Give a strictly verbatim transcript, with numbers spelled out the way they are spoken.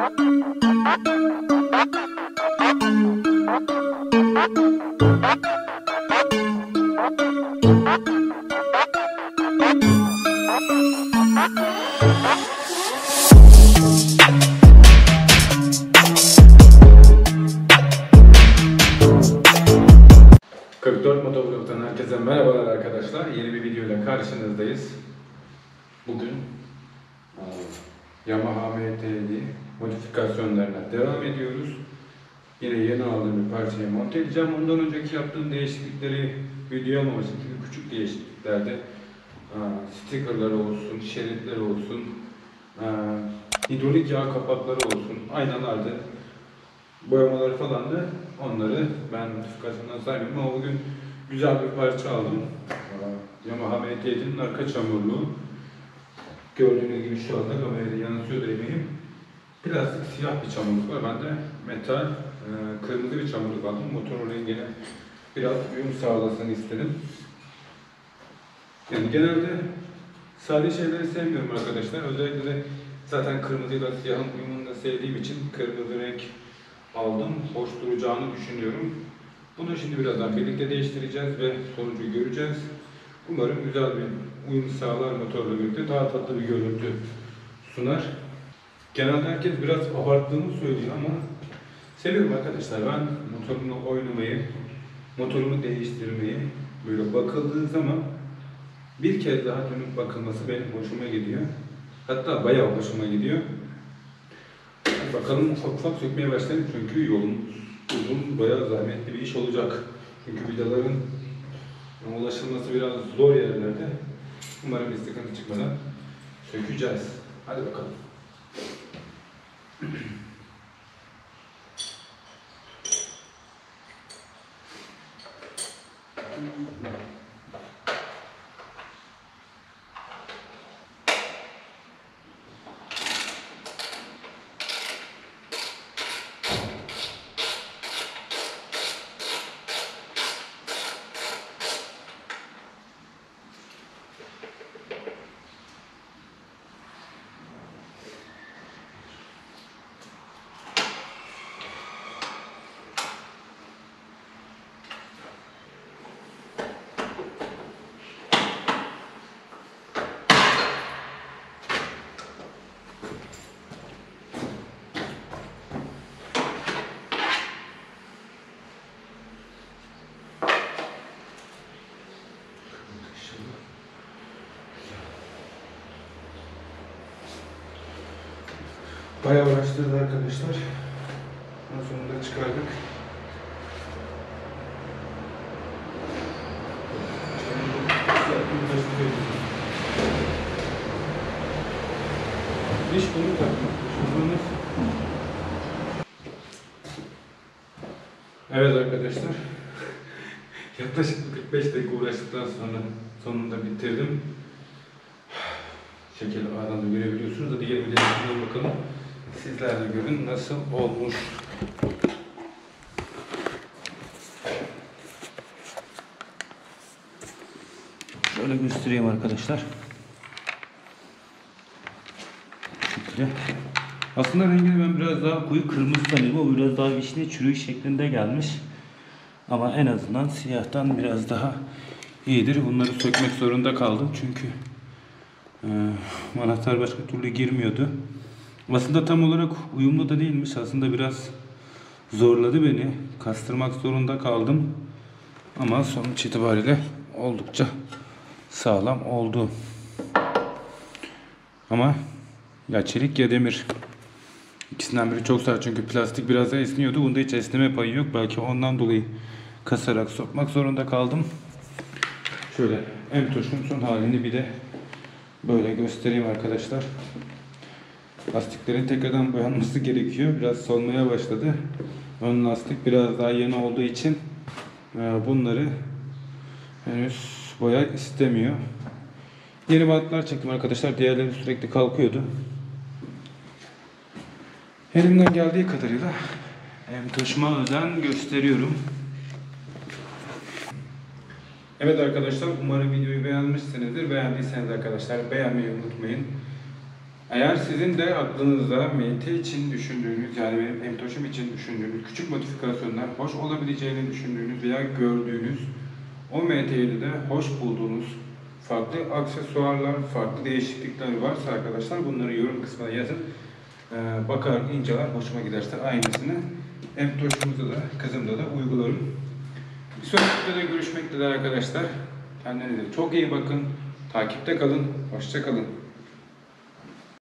kırk dört Motovlog'dan herkese merhabalar arkadaşlar. Yeni bir videoyla karşınızdayız. Bugün Yamaha M T L modifikasyonlarına devam ediyoruz. Yine yeni aldığım bir parçayı monte edeceğim. Ondan önceki yaptığım değişiklikleri video almamıştım çünkü küçük değişikliklerde stickerları olsun, şeritleri olsun, hidrolik yağ kapakları olsun, aynalarda boyamaları falan da onları ben modifikasyondan saymıyorum ama bugün güzel bir parça aldım. Yamaha M T L'nin arka çamurluğu. Gördüğünüz gibi şu anda kamerada yansıyor da eminim. Plastik siyah bir çamurluk var. Ben de metal e, kırmızı bir çamurluk aldım. Motorun rengine biraz uyum sağlasın istedim. Yani genelde sade şeyleri sevmiyorum arkadaşlar. Özellikle de zaten kırmızıyla siyahın uyumunu da sevdiğim için kırmızı renk aldım. Hoş duracağını düşünüyorum. Bunu şimdi birazdan birlikte değiştireceğiz ve sonucu göreceğiz. Umarım güzel bir uyum sağlar motorla birlikte. Daha tatlı bir görüntü sunar. Genelde herkes biraz abarttığımı söylüyor ama seviyorum arkadaşlar. Ben motorumla oynamayı, motorumu değiştirmeyi, böyle bakıldığı zaman bir kez daha dönüp bakılması benim hoşuma gidiyor. Hatta bayağı hoşuma gidiyor. Bakalım ufak ufak sökmeye başlayalım çünkü yolumuz uzun, bayağı zahmetli bir iş olacak. Çünkü vidaların ulaşılması biraz zor yerlerde. Umarım bir sıkıntı çıkmadan sökeceğiz. Hadi bakalım. Bayağı uğraştırdı arkadaşlar. En sonunda çıkardık. Diş bunu takmak. Evet arkadaşlar. Yaklaşık kırk beş dakika uğraştıktan sonra sonunda bitirdim. Şekil A'dan da görebiliyorsunuz. Hadi gelin bir bakalım. Sizler de görün nasıl olmuş. Şöyle göstereyim arkadaşlar. Şöyle. Aslında rengini ben biraz daha koyu kırmızı sanıyorum. O biraz daha vişne çürüğü şeklinde gelmiş. Ama en azından siyahtan biraz daha iyidir. Bunları sökmek zorunda kaldım çünkü e, anahtar başka türlü girmiyordu. Aslında tam olarak uyumlu da değilmiş. Aslında biraz zorladı beni. Kastırmak zorunda kaldım. Ama sonuç itibariyle oldukça sağlam oldu. Ama ya çelik ya demir. İkisinden biri çok sert çünkü plastik biraz da esniyordu. Bunda hiç esneme payı yok. Belki ondan dolayı kasarak sokmak zorunda kaldım. Şöyle Emtoş'un son halini bir de böyle göstereyim arkadaşlar. Lastiklerin tekrardan boyanması gerekiyor. Biraz solmaya başladı. Ön lastik biraz daha yeni olduğu için bunları henüz boya istemiyor. Yeni bantlar çektim arkadaşlar. Diğerleri sürekli kalkıyordu. Elimden geldiği kadarıyla Emtoş'uma özen gösteriyorum. Evet arkadaşlar, umarım videoyu beğenmişsinizdir. Beğendiyseniz arkadaşlar beğenmeyi unutmayın. Eğer sizin de aklınızda M T için düşündüğünüz, yani benim Emtoş'um için düşündüğünüz küçük modifikasyonlar hoş olabileceğini düşündüğünüz veya gördüğünüz, o M T'de de hoş bulduğunuz farklı aksesuarlar, farklı değişiklikler varsa arkadaşlar bunları yorum kısmına yazın. Ee, bakar, inceler, hoşuma giderse aynısını Emtoş'umuzda da, kızımda da uygularım. Bir sonraki videoda görüşmek dileğiyle arkadaşlar. Kendinize çok iyi bakın. Takipte kalın. Hoşça kalın.